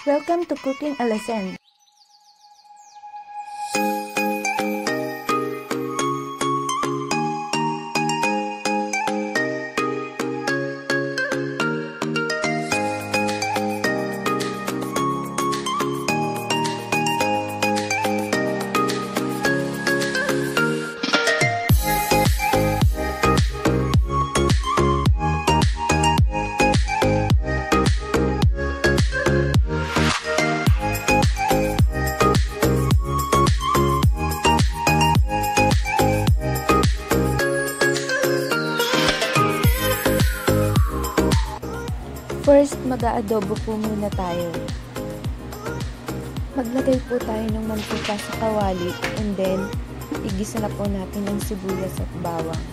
Welcome to Cooking a Lesson. First, mag-aadobo po muna tayo. Maglagay po tayo ng mantika sa kawali and then igisa na po natin ang sibuyas at bawang.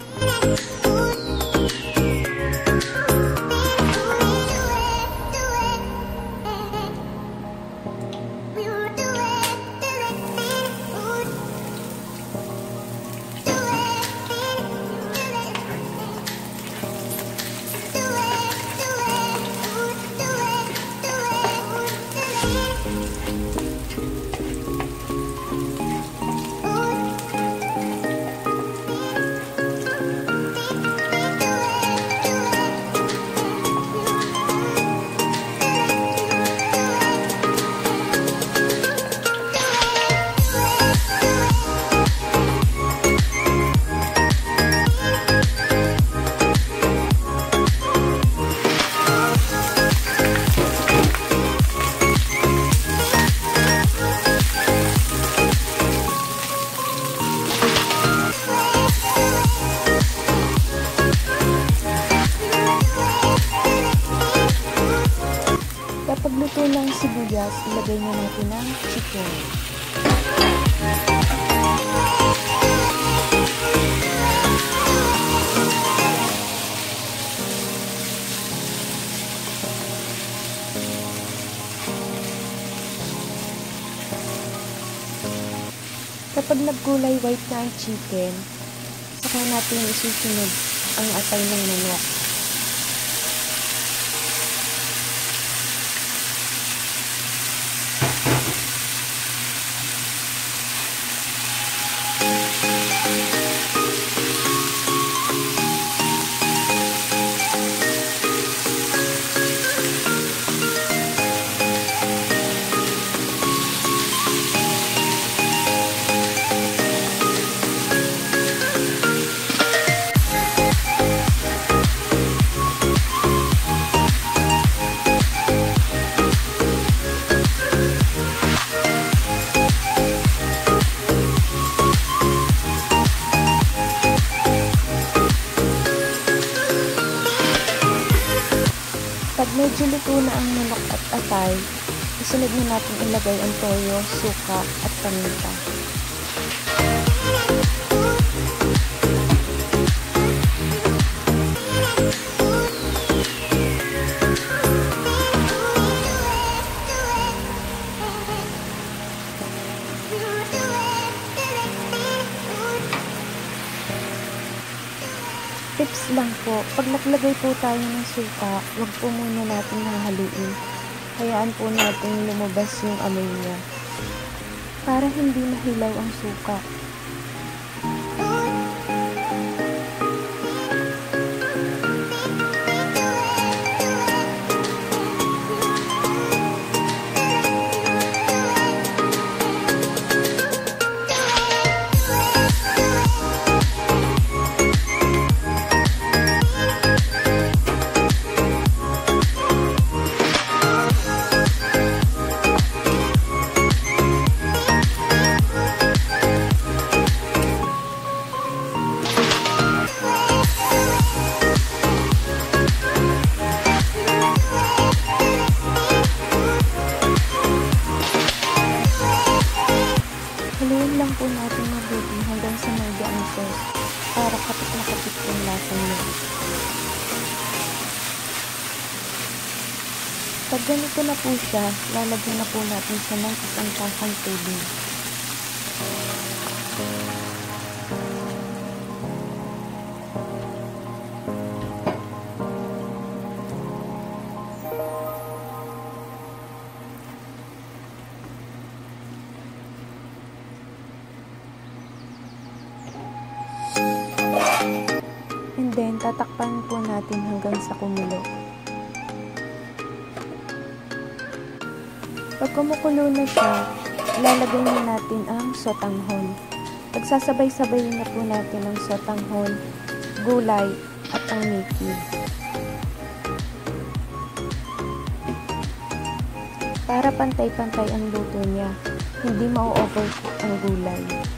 Kapag luto ng sibuyas, ilagay na natin ang chicken. Kapag nagkulay white na ang chicken, saka natin isusunod ang atay ng manok. Pag medyo luto na ang manok at atay, isunod na natin ilagay ang toyo, suka at paminta. Tips lang po, pag naglagay po tayo ng suka, huwag po muna natin hahaluin. Hayaan po natin lumabas yung amoy niya para hindi mahilaw ang suka. Haluin lang po natin mabuti hanggang sa may ang sauce para kapit na kapit yung lasa niya. Pag ganito na po siya, lalagyan na po natin siya ng isang tasang tubig. tatakpan po natin hanggang sa kumulo. Pag kumukulo na siya, ilalagay na natin ang sotanghon. Pagsasabay-sabay na po natin ang sotanghon, gulay at ang miki. Para pantay-pantay ang luto niya, hindi ma-overcook ang gulay.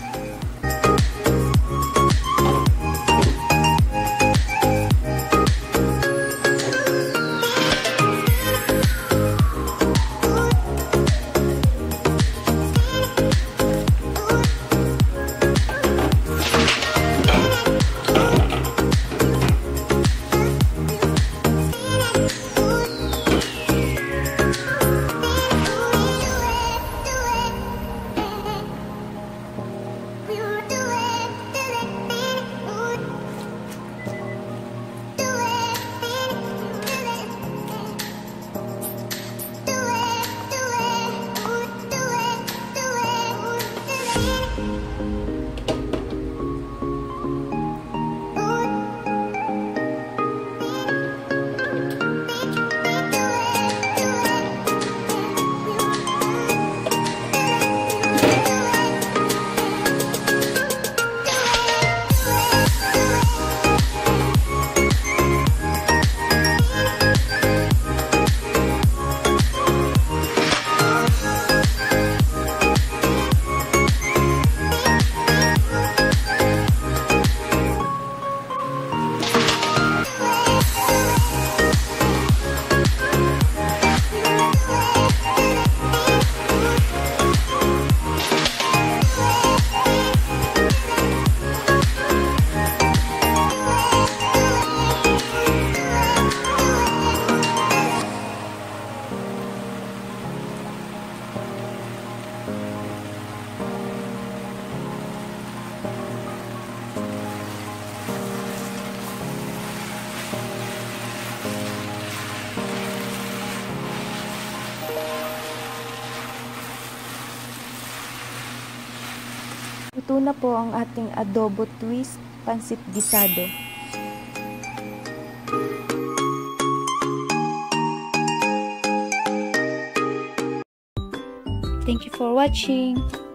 Luto na po ang ating adobo twist pansit gisado. Thank you for watching.